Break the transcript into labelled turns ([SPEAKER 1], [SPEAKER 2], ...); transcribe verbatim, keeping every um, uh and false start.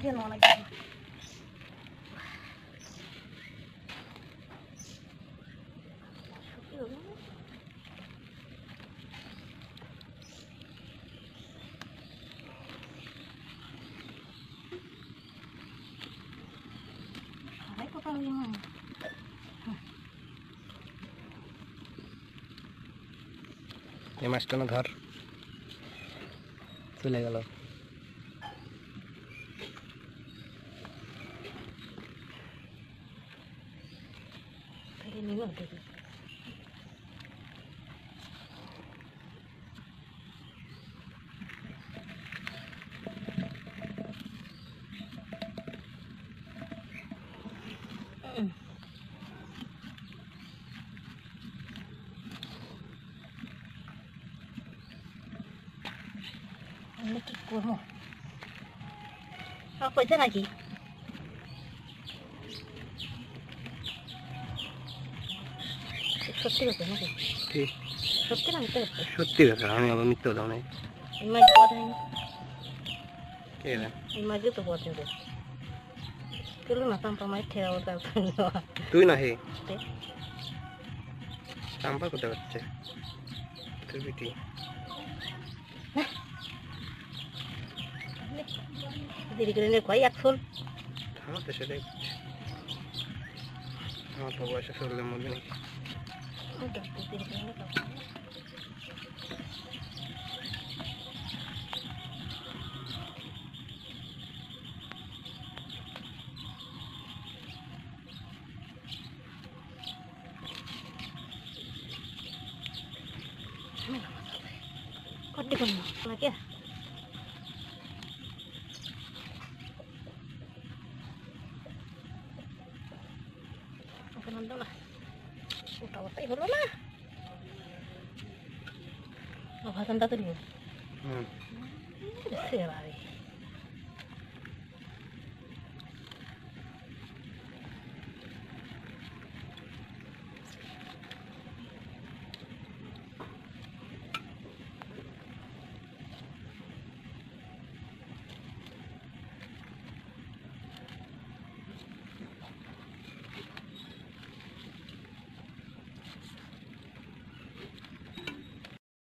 [SPEAKER 1] কেন অনেক
[SPEAKER 2] এই মাছটা না ধর চলে গেল
[SPEAKER 1] কি করবো কইছে নাকি সত্যি কথা নাকি
[SPEAKER 2] কি
[SPEAKER 1] সত্যি না মিথ্যে কথা
[SPEAKER 2] সত্যি কথা আমি আবার মিথ্যে দাও নাই
[SPEAKER 1] এই মাছ পথ হয়নি
[SPEAKER 2] কে রে
[SPEAKER 1] এই মাছই তো পথ হইবে কেলো না তাম্পা মাছ ঠেরা ওটা
[SPEAKER 2] তুই না হে চাম্পা কোথায় হচ্ছে তোর বিটি
[SPEAKER 1] দেরি করে নিয়ে কয় একশো
[SPEAKER 2] আমার তো সেটাই আমার তো বয়সে চললে মধ্যে নাকি
[SPEAKER 1] কটি করবো নাকি ওটা ওটাই হলো না ভাষণটা তো দিব
[SPEAKER 2] হুম
[SPEAKER 1] সে ভাবে